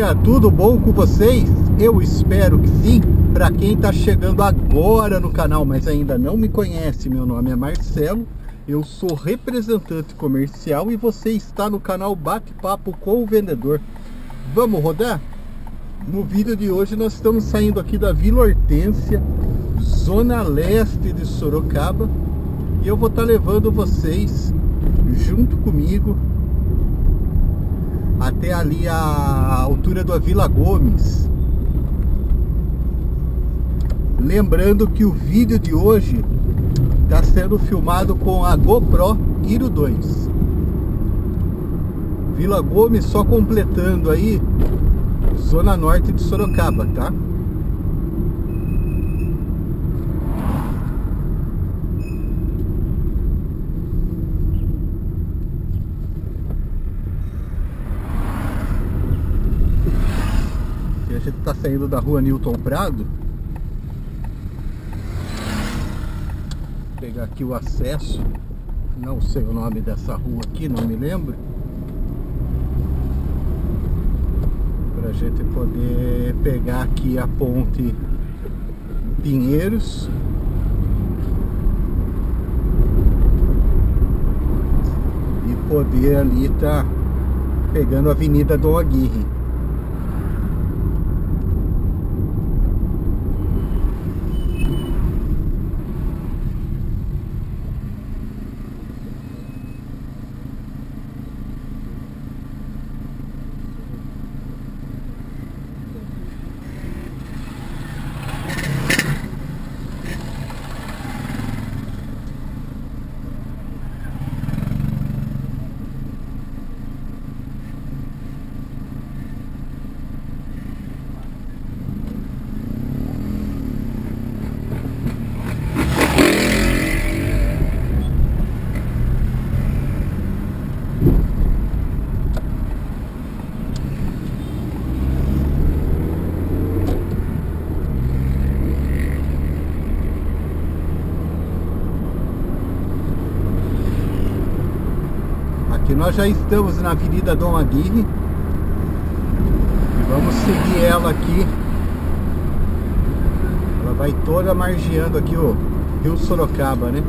dia, tudo bom com vocês? Eu espero que sim. Para quem está chegando agora no canal, mas ainda não me conhece, meu nome é Marcelo, eu sou representante comercial e você está no canal Bate-Papo com o Vendedor. Vamos rodar? No vídeo de hoje nós estamos saindo aqui da Vila Hortência, zona leste de Sorocaba, e eu vou estar levando vocês junto comigo até ali a altura da Vila Gomes. Lembrando que o vídeo de hoje está sendo filmado com a GoPro Hero 2. Vila Gomes só completando aí zona norte de Sorocaba, tá? A gente está saindo da rua Newton Prado. Vou pegar aqui o acesso. Não sei o nome dessa rua aqui, não me lembro. Para a gente poder pegar aqui a ponte Pinheiros. E poder ali estar pegando a Avenida Dom Aguirre. Aqui nós já estamos na Avenida Dom Aguirre e vamos seguir ela aqui. Ela vai toda margeando aqui o Rio Sorocaba, né?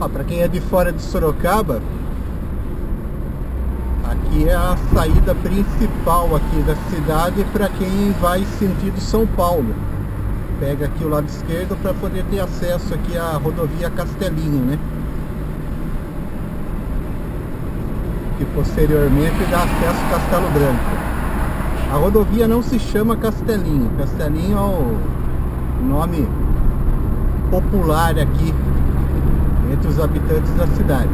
Para quem é de fora de Sorocaba, aqui é a saída principal aqui da cidade para quem vai sentido São Paulo. Pega aqui o lado esquerdo para poder ter acesso aqui à rodovia Castelinho, né? Que posteriormente dá acesso a Castelo Branco. A rodovia não se chama Castelinho. Castelinho é o nome popular aqui entre os habitantes da cidade.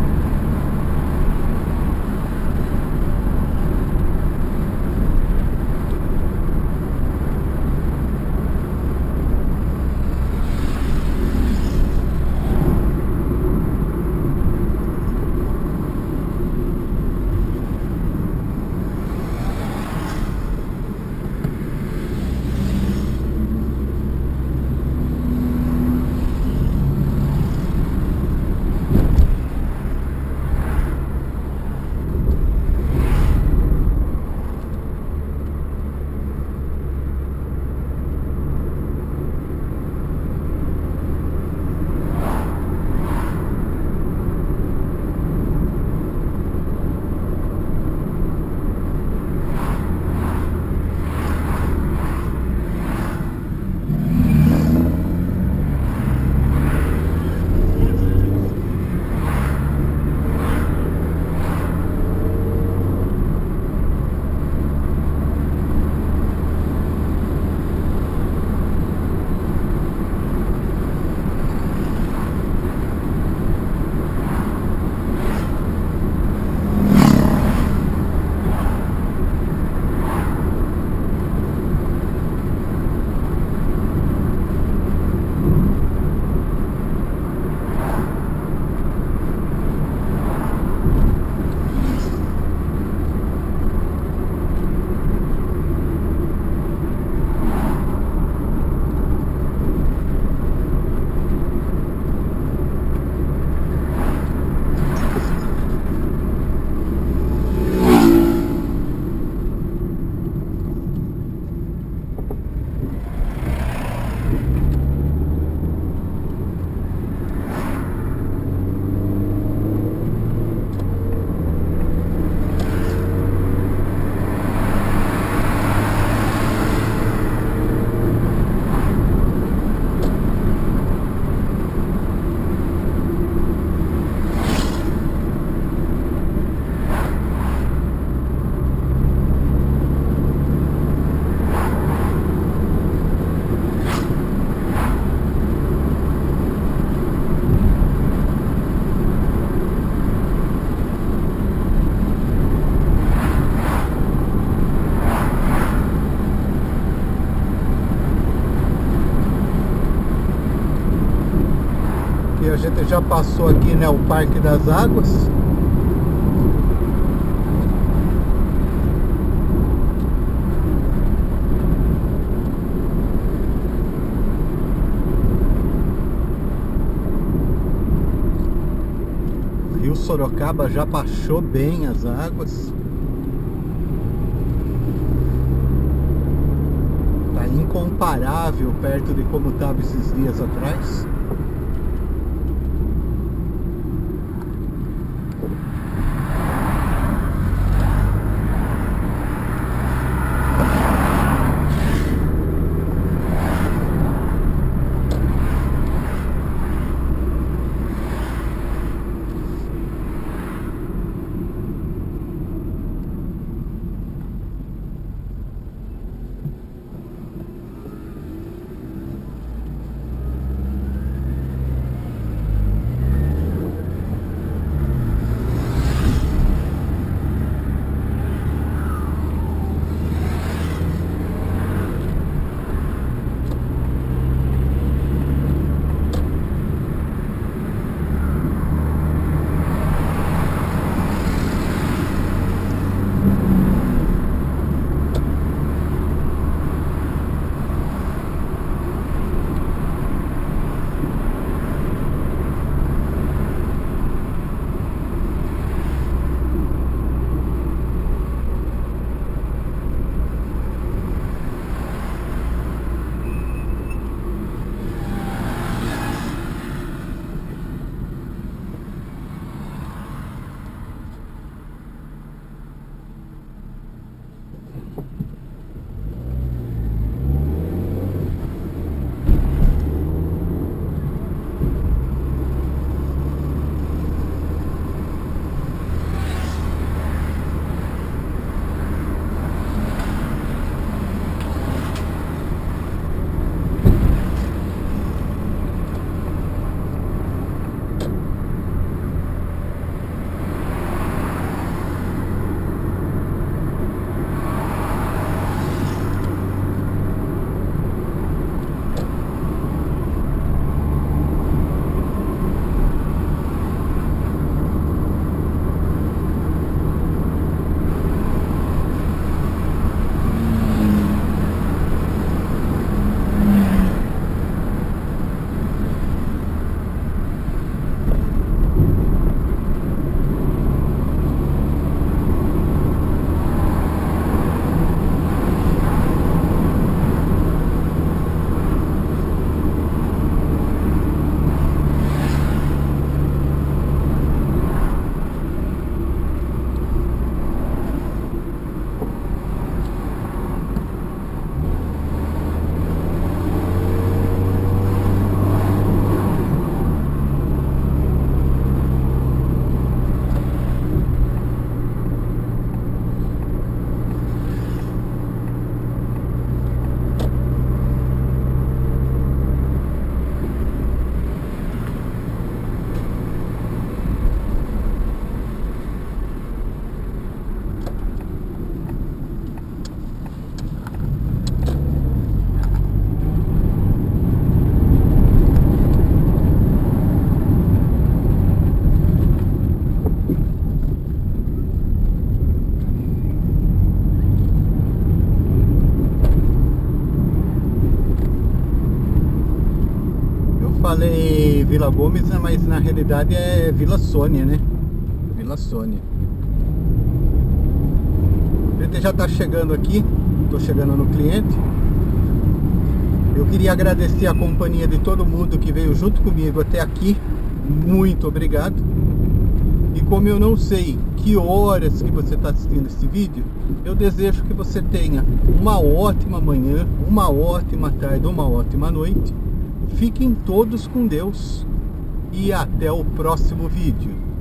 A gente já passou aqui, né, o Parque das Águas. Rio Sorocaba já baixou bem as águas. Tá incomparável perto de como estava esses dias atrás. falei Vila Gomes, mas na realidade é Vila Sônia, né? Vila Sônia. A gente já tá chegando aqui, tô chegando no cliente. Eu queria agradecer a companhia de todo mundo que veio junto comigo até aqui. Muito obrigado. E como eu não sei que horas que você está assistindo esse vídeo, eu desejo que você tenha uma ótima manhã, uma ótima tarde, uma ótima noite. Fiquem todos com Deus e até o próximo vídeo.